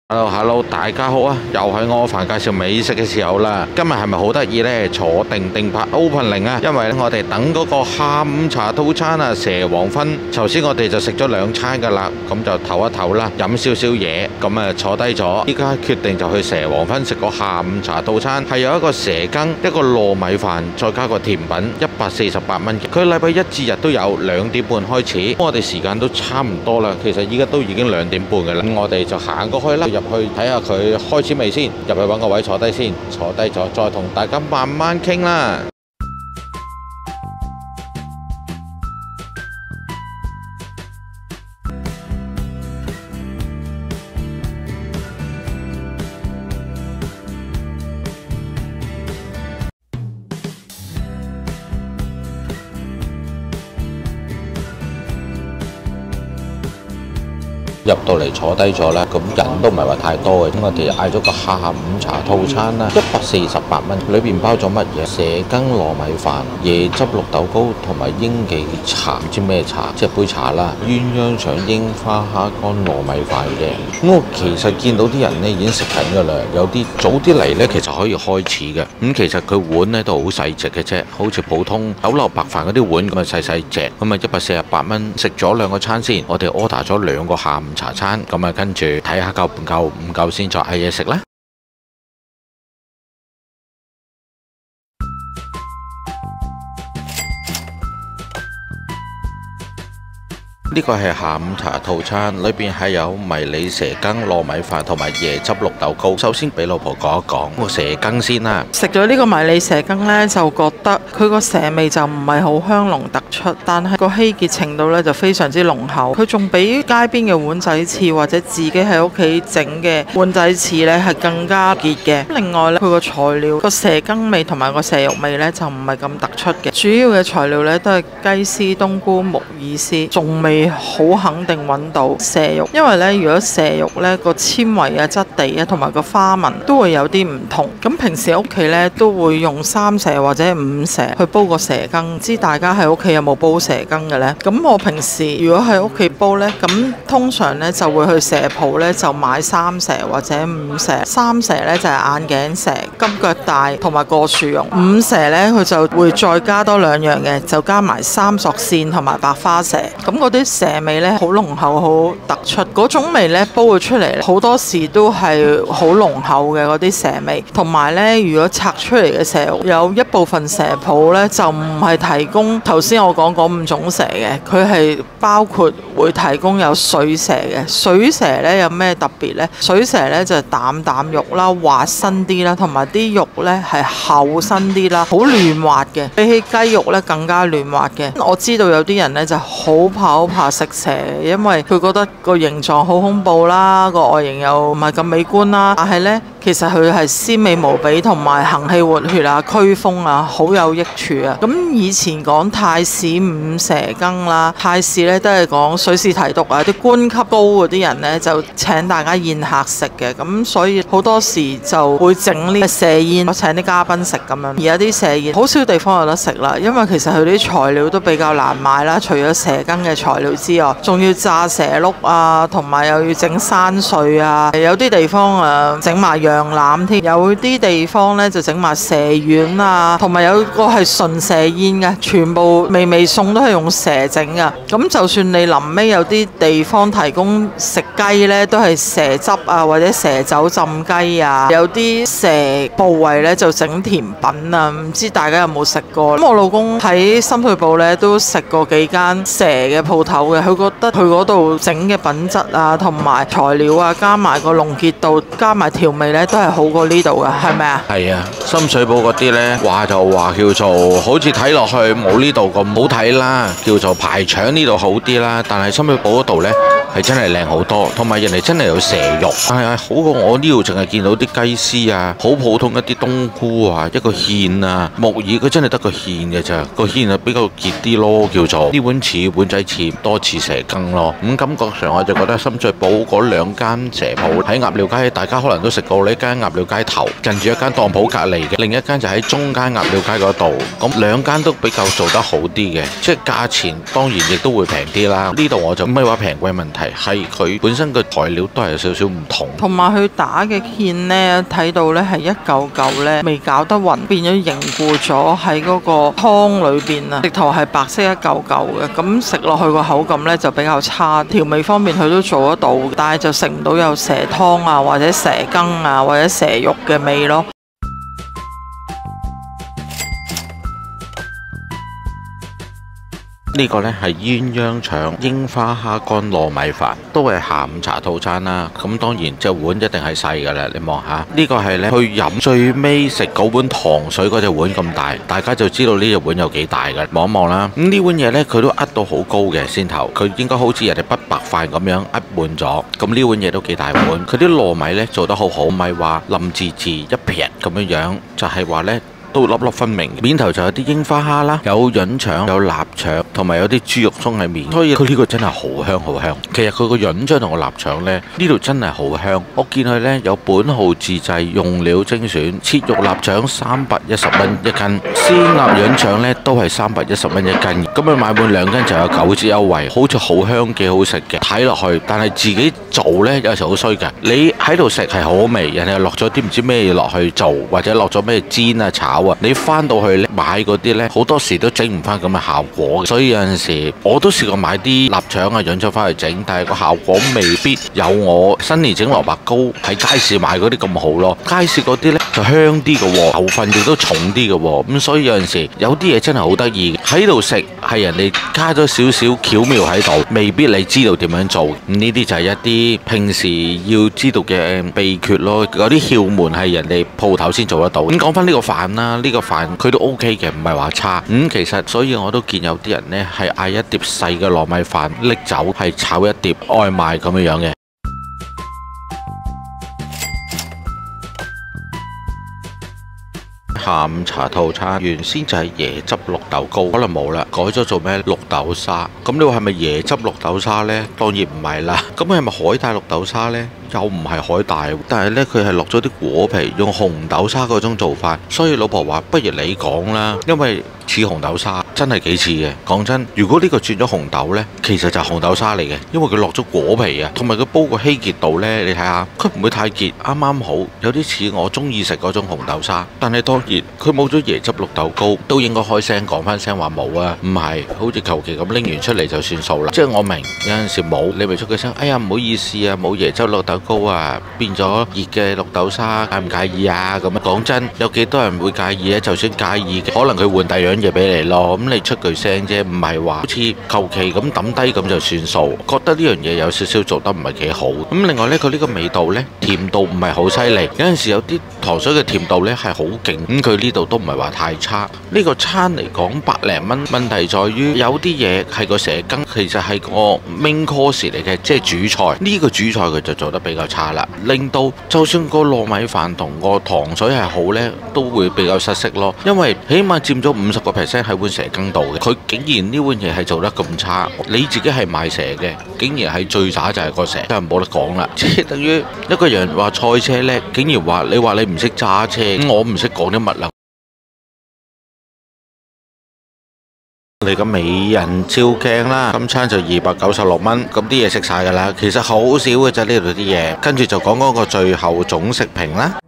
Hello，大家好啊！又係我凡介紹美食嘅時候啦。今日係咪好得意呢？坐定拍 opening 啊！因為我哋等嗰個下午茶套餐啊，蛇黃昏。頭先我哋就食咗2餐噶啦，咁就唞一唞啦，飲少少嘢，咁啊坐低咗。依家決定就去蛇黃昏食個下午茶套餐，係有一個蛇羹，一個糯米飯，再加個甜品，148蚊嘅。佢禮拜一至日都有，2點半開始。我哋時間都差唔多啦，其實依家都已經2點半嘅啦。咁我哋就行過去啦。入去睇下佢開始未先，入去揾個位坐低先，坐低咗再同大家慢慢傾啦。入到嚟坐低咗啦，咁人都唔係話太多嘅，咁我哋嗌咗個下午茶套餐啦，148蚊，裏邊包咗乜嘢？蛇羹糯米飯、椰汁綠豆糕同埋英記茶，唔知咩茶，即係杯茶啦。鴛鴦腸櫻花蝦乾糯米飯嘅。咁我其實見到啲人呢已經食緊噶啦，有啲早啲嚟呢，其實可以開始嘅。咁其實佢碗呢都好細隻嘅啫，好似普通酒樓白飯嗰啲碗咁啊細細隻。咁啊148蚊，食咗2個餐先，我哋 order 咗2個下午茶餐，咁啊跟住睇下夠唔夠，唔夠先再嗌嘢食啦。呢個係下午茶套餐，裏邊係有迷你蛇羹、糯米飯同埋椰汁綠豆糕。首先俾老婆講一講個蛇羹先啦。 食咗呢個迷你蛇羹呢，就覺得佢個蛇味就唔係好香濃突出，但係個稀結程度呢就非常之濃厚。佢仲比街邊嘅碗仔翅或者自己喺屋企整嘅碗仔翅呢係更加結嘅。另外呢，佢個材料個蛇羹味同埋個蛇肉味呢就唔係咁突出嘅。主要嘅材料呢都係雞絲、冬菇、木耳絲，仲未好肯定揾到蛇肉，因為呢，如果蛇肉呢個纖維啊、質地啊同埋個花紋都會有啲唔同。咁平時屋企呢都會用3蛇或者5蛇去煲個蛇羹，唔知大家喺屋企有冇煲蛇羹嘅呢？咁我平時如果喺屋企煲呢，咁通常呢就會去蛇鋪呢就買3蛇或者5蛇。3蛇呢就係眼鏡蛇、金腳帶同埋過樹茸。5蛇呢佢就會再加多2樣嘅，就加埋三索線同埋白花蛇。咁嗰啲蛇味呢好濃厚，好突出，嗰種味呢煲佢出嚟好多時都係好濃厚嘅嗰啲蛇味。同埋呢，如果拆出嚟嘅蛇肉，有一部分蛇鋪呢就唔係提供頭先我講嗰5種蛇嘅，佢係包括會提供有水蛇嘅。水蛇呢有咩特別呢？水蛇呢就係淡肉啦，滑身啲啦，同埋啲肉呢係厚身啲啦，好嫩滑嘅，比起雞肉呢更加嫩滑嘅。我知道有啲人呢就好怕食蛇，因為佢覺得個形狀好恐怖啦，個外形又唔係咁美觀啦。但係呢，其實佢係鮮美無比，同埋行氣活血啊、驅風啊，好有益處啊。咁以前講太史5蛇羹啦，太史呢都係講水試提督啊，啲官級高嗰啲人呢就請大家宴客食嘅。咁所以好多時就會整呢個蛇宴，請啲嘉賓食咁樣。而家啲蛇宴好少地方有得食啦，因為其實佢啲材料都比較難買啦，除咗蛇羹嘅材料之外，仲要炸蛇碌啊，同埋又要整山碎啊，有啲地方整埋羊腩添，有啲地方呢就整埋蛇丸啊，同埋有個係純蛇宴嘅，全部味餸都係用蛇整噶。咁就算你臨尾有啲地方提供食雞呢，都係蛇汁啊或者蛇酒浸雞啊，有啲蛇部位呢就整甜品啊，唔知大家有冇食過？咁我老公喺深水埗呢都食過幾間蛇嘅鋪頭嘅，佢覺得佢嗰度整嘅品質啊，同埋材料啊，加埋個濃結度，加埋調味呢，都係好過呢度㗎，係咪啊？ 係啊，深水埗嗰啲呢話就話叫做好似睇落去冇呢度咁好睇啦，叫做排場呢度好啲啦。但係深水埗嗰度呢係真係靚好多，同埋人哋真係有蛇肉，但係好過我呢度淨係見到啲雞絲啊，好普通一啲冬菇啊，一個芡啊，木耳佢真係得個芡嘅咋，個芡啊比較結啲咯，叫做呢碗似碗仔翅，多似蛇羹咯。咁感覺上我就覺得深水埗嗰2間蛇鋪喺鴨寮街，大家可能都食過呢間鴨寮街頭，近住一間當鋪隔離嘅，另一間就喺中間鴨寮街嗰度。咁2間都比較做得好啲嘅，即係價錢當然亦都會平啲啦。呢度我就唔係話平貴問題係佢本身嘅材料都係有少少唔同。 同埋佢打嘅芡呢，睇到呢係一嚿嚿呢未攪得勻，變咗凝固咗喺嗰個湯裏邊啊，直頭係白色一嚿嚿嘅，咁食落去個口感呢就比較差。調味方面佢都做得到，但係就食唔到有蛇湯啊或者蛇羹啊或者蛇肉嘅味咯。 呢個呢係鴛鴦腸櫻花蝦乾糯米飯，都係下午茶套餐啦。咁當然隻碗一定係細噶啦，你望下呢個係呢，去飲最尾食嗰碗糖水嗰隻碗咁大，大家就知道呢隻碗有幾大嘅。望一望啦，咁呢碗嘢呢，佢都壓到好高嘅先頭，佢應該好似人哋不白飯咁樣壓滿咗。咁呢碗嘢都幾大碗，佢啲糯米呢做得好好，唔係話腍滋滋一撇咁樣樣，就係話呢，都粒粒分明，面頭就有啲櫻花蝦啦，有潤腸，有臘腸，同埋有啲豬肉鬆喺面，所以佢呢個真係好香好香。其實佢個潤腸同個臘腸呢，呢度真係好香。我見佢呢有本號自製，用料精選，切肉臘腸310蚊一斤，鮮鴨潤腸呢都係310蚊一斤。咁佢買滿2斤就有9折優惠，好似好香幾好食嘅。睇落去，但係自己做呢，有時好衰㗎。你喺度食係好味，人哋落咗啲唔知咩落去做，或者落咗咩煎啊炒。你翻到去咧買嗰啲呢，好多時都整唔翻咁嘅效果，所以有陣時我都試過買啲臘腸啊、潤腸翻去整，但係個效果未必有我新年整蘿蔔糕喺街市買嗰啲咁好咯。街市嗰啲呢就香啲嘅喎，油份亦都重啲嘅喎，咁所以有陣時有啲嘢真係好得意，喺度食係人哋加咗少少巧妙喺度，未必你知道點樣做。呢啲就係一啲平時要知道嘅秘訣咯，有啲竅門係人哋鋪頭先做得到。咁講翻呢個飯啦。呢個飯佢都 OK 嘅，唔係話差。其實所以我都見有啲人呢係嗌一碟細嘅糯米飯拎走，係炒一碟外賣咁樣嘅。下午茶套餐原先就係椰汁綠豆糕，可能冇啦，改咗做咩綠豆沙。咁你話係咪椰汁綠豆沙呢？當然唔係啦。咁係咪海帶綠豆沙呢？又唔係海帶，但係呢，佢係落咗啲果皮，用紅豆沙嗰種做法。所以老婆話不如你講啦，因為似紅豆沙，真係幾似嘅。講真，如果呢個轉咗紅豆呢，其實就係紅豆沙嚟嘅，因為佢落咗果皮啊，同埋佢煲個稀結度呢，你睇下，佢唔會太結，啱啱好，有啲似我中意食嗰種紅豆沙。但係當然，佢冇咗椰汁綠豆糕，都應該開聲講翻聲話冇啊，唔係好似求其咁拎完出嚟就算數啦。即係我明有陣時冇，你咪出句聲，哎呀唔好意思啊，冇椰汁綠豆糕啊，變咗熱嘅綠豆沙，介唔介意啊？咁講真，有幾多人會介意啊？就算介意嘅，可能佢換第二樣嘢俾你咯。咁你出句聲啫，唔係話好似求其咁抌低咁就算數。覺得呢樣嘢有少少做得唔係幾好。咁另外呢，佢呢個味道呢，甜度唔係好犀利。有陣時有啲糖水嘅甜度呢係好勁。咁佢呢度都唔係話太差。呢個餐嚟講100零蚊，問題在於有啲嘢係個蛇羹，其實係個 main course 嚟嘅，即係主菜。呢個主菜佢就做得比較差啦，令到就算個糯米飯同個糖水係好呢，都會比較失色咯。因為起碼佔咗50% 喺碗蛇羹度嘅，佢竟然呢碗嘢係做得咁差。你自己係賣蛇嘅，竟然係最渣就係個蛇，真係冇得講啦。即係等於一個人話賽車叻，竟然話你唔識揸車，我唔識講啲乜啦。嚟個美人照鏡啦，今餐就296蚊，咁啲嘢食晒㗎啦。其實好少嘅啫，呢度啲嘢。跟住就講嗰個最後總食評啦。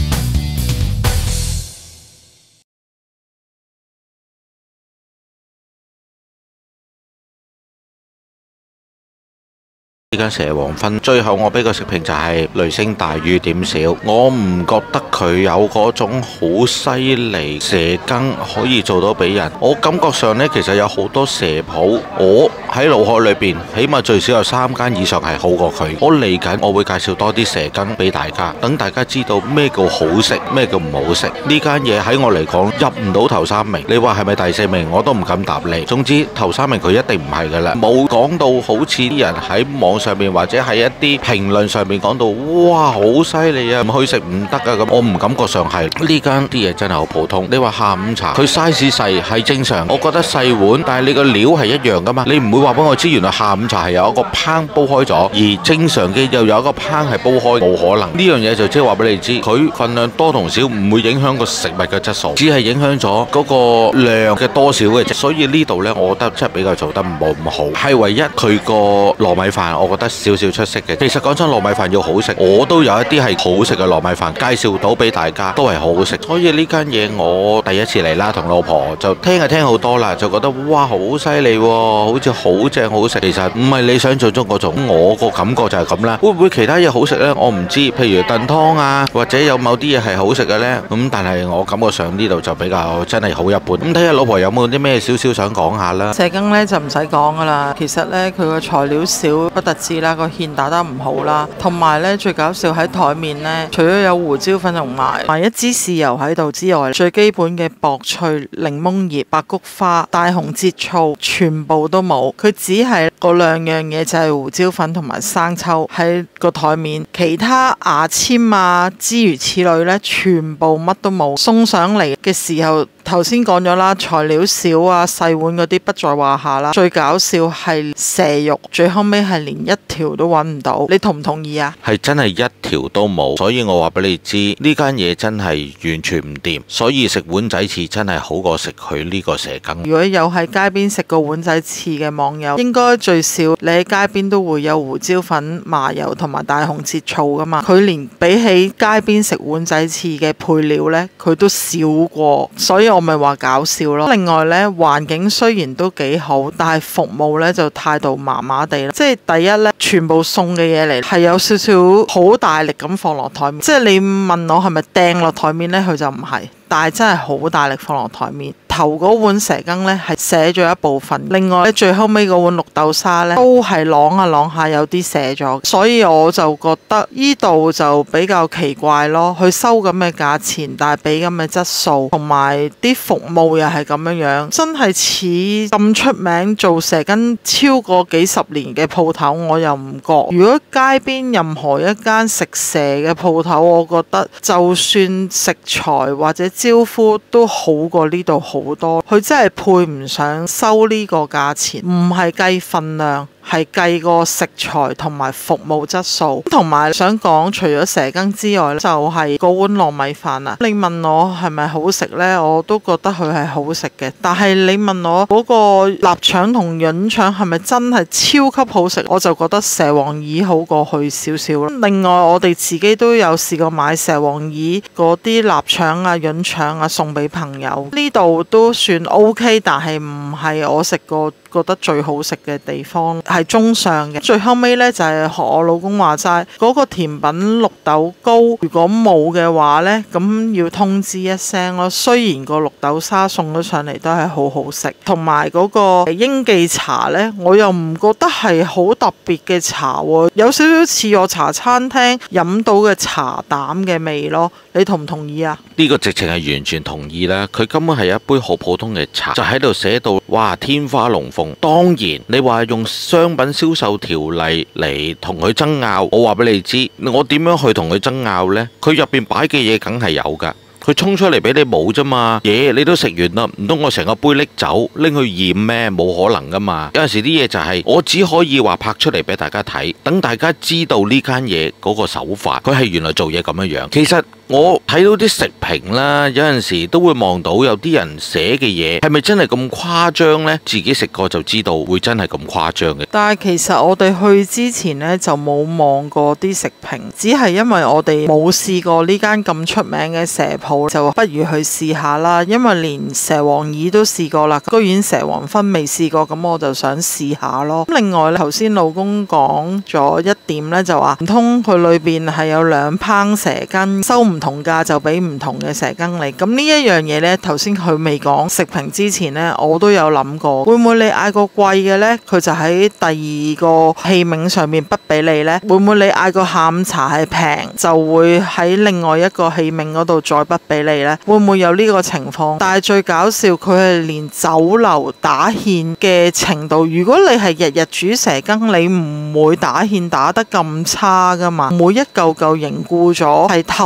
呢間蛇王芬，最後我俾個食評就係雷聲大雨點少，我唔覺得佢有嗰種好犀利蛇羹可以做到俾人。我感覺上呢，其實有好多蛇鋪，我喺腦海裏邊起碼最少有3間以上係好過佢。我嚟緊我會介紹多啲蛇羹俾大家，等大家知道咩叫好食，咩叫唔好食。呢間嘢喺我嚟講入唔到頭3名，你話係咪第4名我都唔敢答你。總之頭3名佢一定唔係噶啦，冇講到好似啲人喺網上面或者喺一啲評論上面講到哇好犀利啊，唔去食唔得啊咁，我唔感覺上係。呢間啲嘢真係好普通。你話下午茶佢 size 細係正常，我覺得細碗，但係你個料係一樣噶嘛，你唔會話俾我知原來下午茶係有一個烹煲開咗，而正常嘅又有一個烹係煲開，冇可能。呢樣嘢就即係話俾你知，佢份量多同少唔會影響個食物嘅質素，只係影響咗嗰個量嘅多少嘅啫。所以呢度呢，我覺得真係比較做得冇咁好，係唯一佢個糯米飯我覺得少少出色嘅。其實講真，糯米飯要好食，我都有一啲係好食嘅糯米飯介紹到俾大家，都係好好食。所以呢間嘢我第一次嚟啦，同老婆就聽好多啦，就覺得哇好犀利喎，好似好正好食。其實唔係你想象中嗰種，我個感覺就係咁啦。會唔會其他嘢好食呢？我唔知，譬如燉湯啊，或者有某啲嘢係好食嘅呢。咁但係我感覺上呢度就比較真係好一般。咁睇下老婆有冇啲咩少少想講下啦。 蛇羹呢就唔使講噶啦，其實呢，佢個材料少不特止啦，個芡打得唔好啦，同埋呢，最搞笑喺台面呢，除咗有胡椒粉同埋一支豉油喺度之外，最基本嘅薄脆、檸檬葉、白菊花、大紅浙醋全部都冇，佢只係嗰兩樣嘢就係胡椒粉同埋生抽喺個台面，其他牙籤啊諸如此類呢，全部乜都冇。送上嚟嘅時候，頭先講咗啦，材料少啊，細碗嗰啲不在話下啦。最搞笑係蛇肉，最後尾係連一條都揾唔到，你同唔同意啊？ 係真係一條都冇，所以我話俾你知，呢間嘢真係完全唔掂，所以食碗仔翅真係好過食佢呢個蛇羹。 如果有喺街邊食過碗仔翅嘅網友，應該最少你喺街邊都會有胡椒粉、麻油同埋大紅浙醋噶嘛。佢連比起街邊食碗仔翅嘅配料呢，佢都少過，所以我咪話搞笑咯。另外呢，環境雖然都幾好，但係服務呢就態度麻麻地啦。即係第一呢，全部送嘅嘢嚟係有少少好大力咁放落台面，即係你問我係咪掟落台面呢，佢就唔係。但係真係好大力放落台面。頭嗰碗蛇羹呢係瀉咗一部分，另外咧最後尾嗰碗綠豆沙呢都係啷下有啲瀉咗，所以我就覺得呢度就比較奇怪咯。佢收咁嘅價錢，但係俾咁嘅質素，同埋啲服務又係咁樣樣，真係似咁出名做蛇羹超過幾十年嘅鋪頭，我又唔覺。如果街邊任何一間食蛇嘅鋪頭，我覺得就算食材或者招呼都好過呢度好多，佢真係配唔上收呢個價錢，唔係計份量，係計個食材同埋服務質素。同埋想講，除咗蛇羹之外就係嗰碗糯米飯啊。你問我係咪好食呢？我都覺得佢係好食嘅。但係你問我嗰個臘腸同潤腸係咪真係超級好食？我就覺得蛇王耳好過去少少。另外我哋自己都有試過買蛇王耳嗰啲臘腸啊、潤腸啊送俾朋友，呢度都算 OK， 但係唔係我食過覺得最好食嘅地方，係中上嘅。最後尾呢，就係學我老公話齋，嗰個甜品綠豆糕如果冇嘅話呢，咁要通知一聲咯。雖然個綠豆沙送咗上嚟都係好好食，同埋嗰個英記茶呢，我又唔覺得係好特別嘅茶喎，有少少似我茶餐廳飲到嘅茶膽嘅味咯。你同唔同意啊？ 呢個直情係完全同意啦！佢根本係一杯好普通嘅茶，就喺度寫到哇天花龍鳳。當然你話用商品銷售條例嚟同佢爭拗，我話俾你知，我點樣去同佢爭拗呢？佢入邊擺嘅嘢梗係有㗎。佢沖出嚟俾你冇啫嘛，嘢你都食完啦，唔通我成個杯拎走拎去驗咩？冇可能噶嘛。有陣時啲嘢就係我只可以話拍出嚟俾大家睇，等大家知道呢間嘢嗰個手法，佢係原來做嘢咁樣樣。其實我睇到啲食評啦，有陣時都會望到有啲人寫嘅嘢係咪真係咁誇張呢？自己食過就知道會真係咁誇張嘅。 但係其實我哋去之前呢，就冇望過啲食評，只係因為我哋冇試過呢間咁出名嘅蛇鋪，就不如去試下啦。因為連蛇王耳都試過啦，居然蛇王芬未試過，咁我就想試下咯。另外頭先老公講咗一點呢，就話唔通佢裏邊係有兩烹蛇羹，收唔同價就俾唔同嘅蛇羹你。咁呢一樣嘢呢，頭先佢未講食評之前呢，我都有諗過，會唔會你嗌個貴嘅呢？佢就喺第二個器皿上面不俾你呢？會唔會你嗌個下午茶係平，就會喺另外一個器皿嗰度再不俾你呢？會唔會有呢個情況？但係最搞笑，佢係連酒樓打芡嘅程度，如果你係日日煮蛇羹，你唔會打芡打得咁差噶嘛。每一嚿嚿凝固咗係透明嘅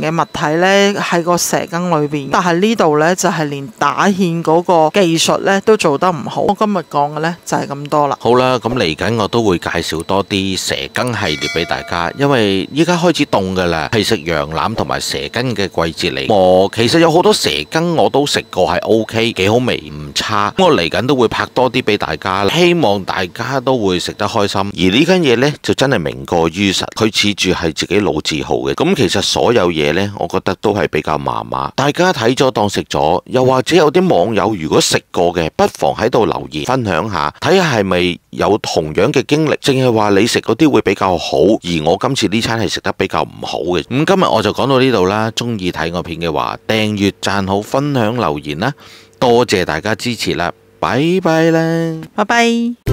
嘅物體呢喺個蛇羹裏邊，但係呢度呢，就係連打芡嗰個技術呢都做得唔好。我今日講嘅呢，就係咁多啦。 好啦，咁嚟緊我都會介紹多啲蛇羹系列俾大家，因為依家開始凍噶啦，係食羊腩同埋蛇羹嘅季節嚟。其實有好多蛇羹我都食過，係 OK，幾好味，唔差。我嚟緊都會拍多啲俾大家，希望大家都會食得開心。而呢間嘢呢，就真係名過於實，佢似住係自己老字號嘅。咁其實所有嘢呢，我覺得都係比較麻麻。大家睇咗當食咗，又或者有啲網友如果食過嘅，不妨喺度留言分享下，睇下係咪有同樣嘅經歷，淨係話你食嗰啲會比較好，而我今次呢餐係食得比較唔好嘅。咁今日我就講到呢度啦。中意睇我片嘅話，訂閱、讚好、分享、留言啦，多謝大家支持啦，拜拜啦， 拜拜。